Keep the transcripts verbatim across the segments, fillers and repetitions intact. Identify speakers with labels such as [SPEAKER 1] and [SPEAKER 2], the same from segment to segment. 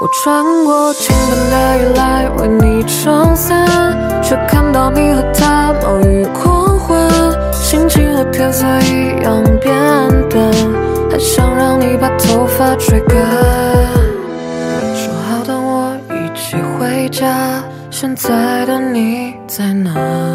[SPEAKER 1] 我穿过倾盆的雨来为你撑伞，却看到你和他冒雨狂欢，心情和天色一样变淡，还想让你把头发吹干。说好等我一起回家，现在的你在哪？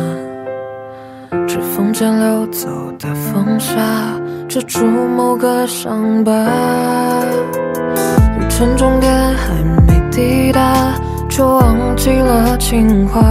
[SPEAKER 1] 指缝间流走的风沙，遮住某个伤疤。旅程终点还没抵达，就忘记了情话。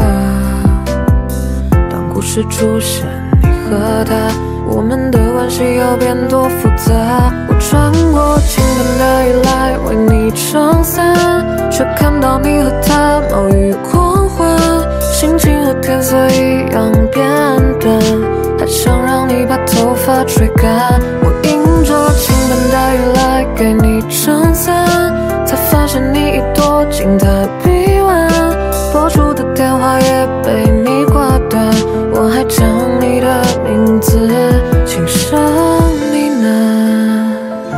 [SPEAKER 1] 当故事出现你和他，我们的关系又变多复杂。我穿过倾盆的雨来为你撑伞，却看到你和他冒雨狂欢，心情和天色一样变淡，还想让你把头发吹干。我迎着倾盆的雨来给你撑伞，才发现你已躲进他臂弯，拨出的电话也被你挂断，我还将你的名字轻声呢喃。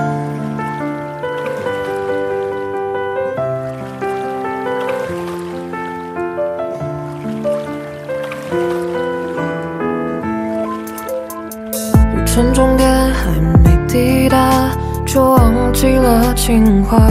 [SPEAKER 1] 旅程终点还没抵达，就忘记了情话。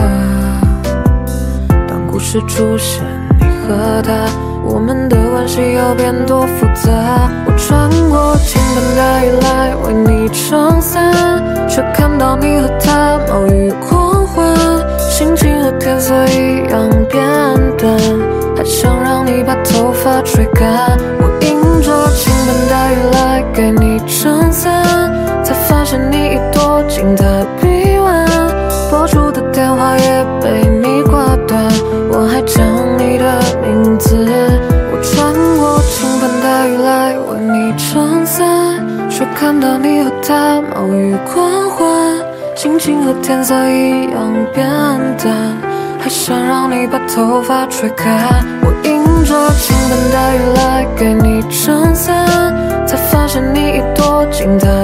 [SPEAKER 1] 当故事出现你和他，我们的关系又变多复杂。我穿过倾盆的雨来为你撑伞，却看到你和他冒雨狂欢，心情和天色一样变淡，还想让你把头发吹干。我迎着倾盆的雨来给你撑伞，才发现你已躲进他臂弯，拨出的电话也被你挂断，我还将你的名字。我穿过倾盆的雨来为你撑伞，却看到你和他冒雨狂欢，心情和天色一样变淡，还想让你把头发吹干。我迎着倾盆的雨来给你撑伞，才发现你已躲进他